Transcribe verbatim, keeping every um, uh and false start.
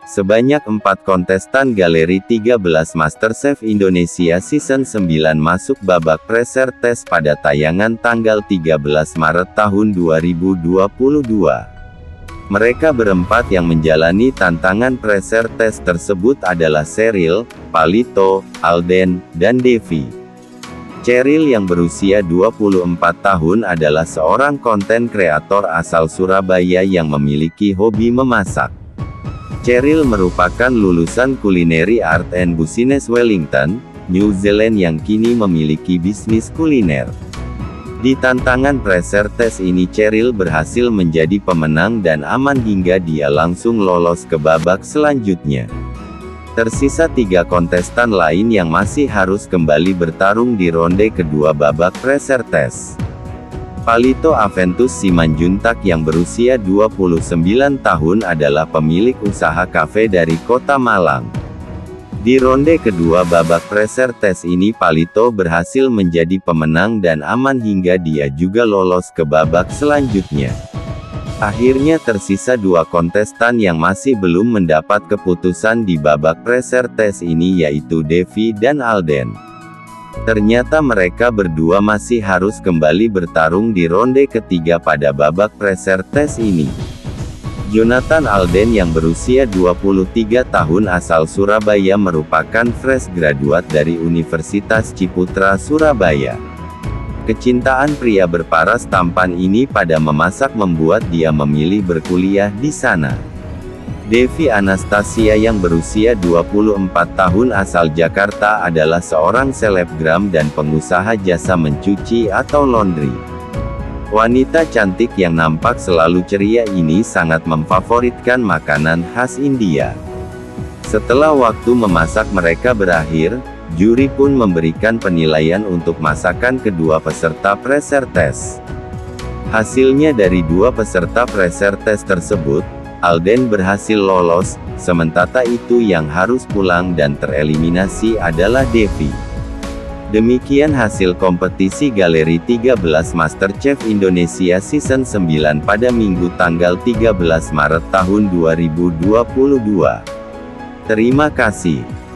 Sebanyak empat kontestan Galeri tiga belas MasterChef Indonesia Season sembilan masuk babak preser-tes pada tayangan tanggal tiga belas Maret tahun dua ribu dua puluh dua. Mereka berempat yang menjalani tantangan preser-tes tersebut adalah Sheryl, Palito, Alden, dan Devi. Sheryl yang berusia dua puluh empat tahun adalah seorang konten kreator asal Surabaya yang memiliki hobi memasak. Sheryl merupakan lulusan Culinary Art and Business Wellington, New Zealand yang kini memiliki bisnis kuliner. Di tantangan preser-tes ini Sheryl berhasil menjadi pemenang dan aman hingga dia langsung lolos ke babak selanjutnya. Tersisa tiga kontestan lain yang masih harus kembali bertarung di ronde kedua babak preser-tes. Palito Aventus Simanjuntak yang berusia dua puluh sembilan tahun adalah pemilik usaha kafe dari Kota Malang. Di ronde kedua babak preser-tes ini Palito berhasil menjadi pemenang dan aman hingga dia juga lolos ke babak selanjutnya. Akhirnya tersisa dua kontestan yang masih belum mendapat keputusan di babak preser-tes ini yaitu Devi dan Alden. Ternyata mereka berdua masih harus kembali bertarung di ronde ketiga pada babak preser-tes ini. Jonathan Alden yang berusia dua puluh tiga tahun asal Surabaya merupakan fresh graduate dari Universitas Ciputra Surabaya. Kecintaan pria berparas tampan ini pada memasak membuat dia memilih berkuliah di sana. Devi Anastasia yang berusia dua puluh empat tahun asal Jakarta adalah seorang selebgram dan pengusaha jasa mencuci atau laundry. Wanita cantik yang nampak selalu ceria ini sangat memfavoritkan makanan khas India. Setelah waktu memasak mereka berakhir, juri pun memberikan penilaian untuk masakan kedua peserta preser-tes. Hasilnya dari dua peserta preser-tes tersebut, Alden berhasil lolos, sementara itu yang harus pulang dan tereliminasi adalah Devi. Demikian hasil kompetisi Galeri tiga belas MasterChef Indonesia Season sembilan pada Minggu tanggal tiga belas Maret tahun dua ribu dua puluh dua. Terima kasih.